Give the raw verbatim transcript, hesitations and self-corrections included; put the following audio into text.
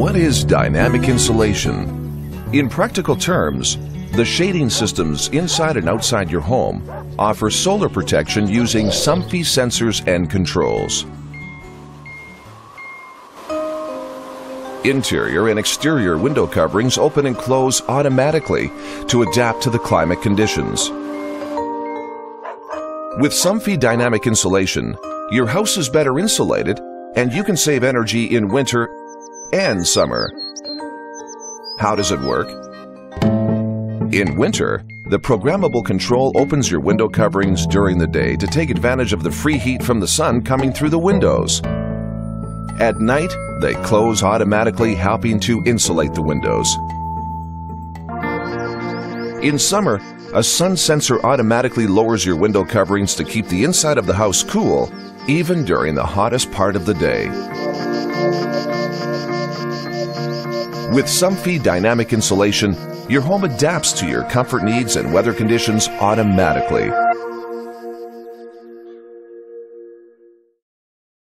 What is dynamic insulation? In practical terms, the shading systems inside and outside your home offer solar protection using Somfy sensors and controls. Interior and exterior window coverings open and close automatically to adapt to the climate conditions. With Somfy dynamic insulation, your house is better insulated and you can save energy in winter and summer. How does it work? In winter, the programmable control opens your window coverings during the day to take advantage of the free heat from the sun coming through the windows. At night, they close automatically, helping to insulate the windows. In summer, a sun sensor automatically lowers your window coverings to keep the inside of the house cool, even during the hottest part of the day. With Somfy dynamic insulation, your home adapts to your comfort needs and weather conditions automatically.